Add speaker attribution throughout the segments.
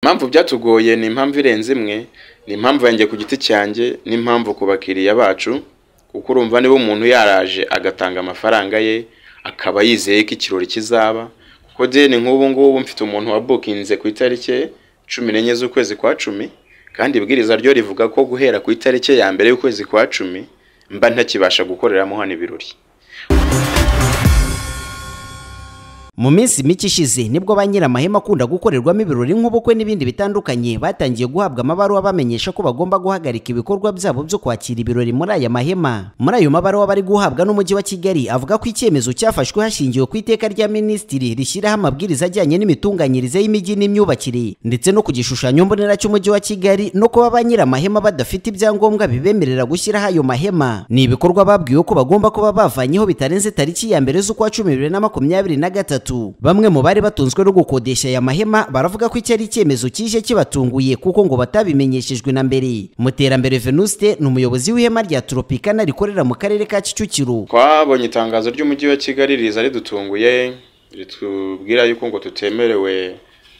Speaker 1: Impamvu byatugoye ni impamvu irenze imwe, ni impamvu yanjye ku giti cyanjye, ni impamvu ku bakiriya bacu, kuko urumva niba umuntu yaraje agatanga amafaranga ye akaba yizeye ko ikirori kizaba, kuko je ni nk'ubu ngubu mfite umuntu wa bookinze ku itariki 14 z'ukwezi kwa 10, kandi ibwiriza ryo rivuga ko guhera ku itariki ya mbere y'ukwezi kwa 10 mba ntakibasha gukoreramo hano ibirori.
Speaker 2: Mu minsi mike ishize nibwo ba nyir'amahema akunda gukorerwamo ibirori nk'ubukwe n'ibindi bitandukanye batangiye guhabwa amabaruwa bamenyesha ko bagomba guhagarika ibikorwa byabo byo kwakira ibirori muri aya mahema. Muri ayo mabaruwa bari guhabwa n'umujyi wa Kigali avuga ko icyemezo cyafashwe hashingiwe ku iteka rya minisitiri rishyiraho amabwiriza ajyanye n'imitunganyirize y'imijyi n'imyubakire ndetse no ku gishushanyo mbonera cy'umujyi wa Kigali, no kuba ba nyir'amahema badafite ibyangombwa bibemerera gushyiraho ayo mahema. Ni ibikorwa babwiwe ko bagomba kuba bavanyeho bitarenze tariki ya mbere z'ukwa 10 2023. Bamwe mu bari batunzwe no gukodesha aya mahema baravuga ko icyari icyemezo kije kibatunguye kuko ngo batabimenyeshejwe na mbere. Muterambere Venuste ni umuyobozi w'ihema rya Tropicana rikorera mu karere ka Kicukiro.
Speaker 1: Twabonye itangazo ry'umujyi wa Kigali riza ridutunguye, ritubwira yuko ngo tutemerewe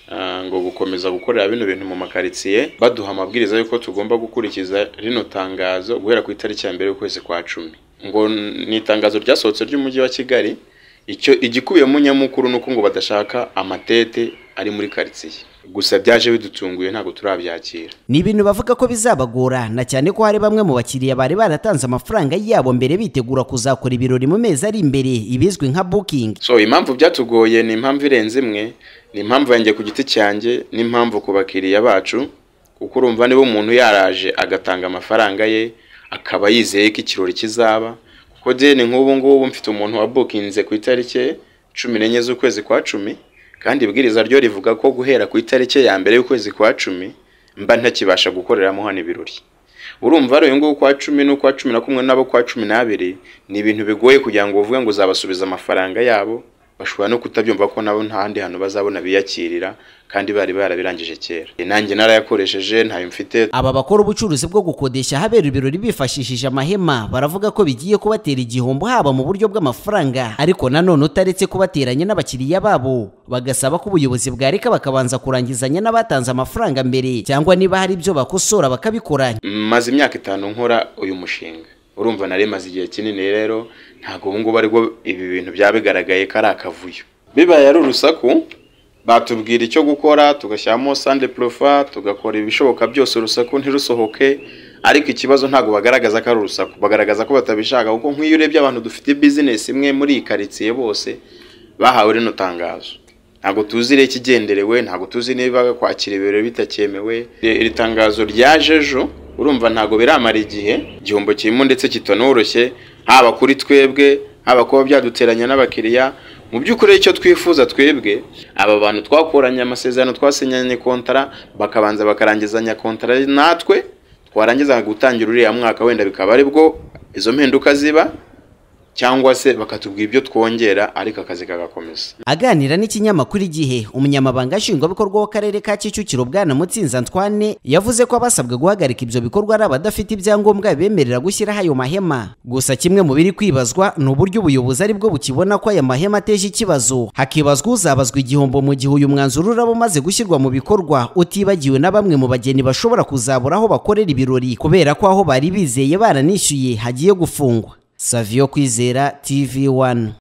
Speaker 1: ngo gukomeza gukorera bino bintu mu makaritsiye, baduha amabwiriza yuko tugomba gukurikiza rino tangazo guhera ku itariki ya mbere y'ukwezi kwa 10. Ngo ni itangazo ryasohotse ry'umujyi wa Kigali, icyo igikubiyemo nyamukuru nuko ngo badashaka amatete ari muri karitsiye. Gusa byaje bidutunguye ntago turabyakira.
Speaker 2: Ni ibintu bavuga ko bizabagora, na cyane ko hari bamwe mu bakiriya bari baratanze amafaranga yabo mbere bitegura kuzakora ibirori mu mezi ari imbere, ibizwi nka booking.
Speaker 1: So impamvu byatugoye ni impamvu irenze imwe, ni impamvu yanjye ku giti cyanjye, ni impamvu ku bakiriya bacu, kuko urumva niba umuntu yaraje agatanga amafaranga ye akaba yizeye ko ikirori kizaba, kuko je ni nk'ubu ngubu mfite umuntu wa bookinze ku itariki 14 z'ukwezi kwa 10, kandi ibwiriza ryo rivuga ko guhera ku itariki ya mbere y'ukwezi kwa 10 mba ntakibasha gukoreramo hano ibirori. Urumva rero ngo kwa 10 no kwa 11 nabo kwa 12 ni ibintu bigoye kugira ngo uvuge ngo uzabasubiza amafaranga yabo, bashobora no kutabyumva ko nabo ntahandi hano bazabona biyakirira kandi bari barabirangije kera. Nanjye narayakoresheje ntayo mfite.
Speaker 2: Aba bakora ubucuruzi bwo gukodesha habera ibirori bifashishije amahema baravuga ko bigiye kubatera igihombo haba mu buryo bw'amafaranga, ariko nanone utaretse kubateranya n'abakiriya babo, bagasaba ko ubuyobozi bwareka bakabanza kurangizanya n'abatanze amafaranga mbere, cyangwa niba hari ibyo bakosora bakabikora.
Speaker 1: Maze imyaka 5 nkora uyu mushinga, urumva nari maze igihe kinini, rero ntago ubu ngubu ariko ibi bintu byabigaragaye kari akavuyo. Bibaye ari urusaku batubwira icyo gukora, tugashyamo sande profa, tugakora ibishoboka byose urusaku ntirusohoke, ariko ikibazo ntago bagaragaza ko ari urusaku, bagaragaza ko batabishaka, kuko nk'iyo urebye abantu dufite business imwe muri ikaritsiye bose bahawe rino tangazo. Ntago tuzire ikigenderewe, ntago tuzi niba kwakira ibirori bitakyemewe. Iri tangazo ryajejo urumva ntago biramara igihe, igihombo kirimo ndetse kitanoroshye, haba kuri twebwe, haba kuba byaduteranya n'abakiriya. Mu by'ukuri icyo twifuza twebwe, aba bantu twakoranye amasezerano, twasinyanye kontara, bakabanza bakarangizanya kontara natwe, twarangiza gutangira uriya mwaka wenda bikaba ari bwo izo mpinduka ziba, cyangwa se bakatubwira ibyo twongera ariko akazi kagakomeza.
Speaker 2: Aganira n'ikinyamakuru Igihe, umunyamabanga nshingwabikorwa w'akarere ka Kicukiro Bwana Mutsinzi Antoine yavuze ko abasabwe guhagarika ibyo bikorwa ari abadafite ibyangombwa bibemerera gushyiraho ayo mahema. Gusa kimwe mu biri kwibazwa ni uburyo ubuyobozi ari bwo bukibona ko aya mahema ateje ikibazo, hakibazwa uzabazwa igihombo mu gihe uyu mwanzuro uraba umaze gushyirwa mu bikorwa, utibagiwe na bamwe mu bageni bashobora kuzabura aho bakorera ibirori kubera ko aho bari bizeye baranishyuye hagiye gufungwa. Savio Kwizera, TV1.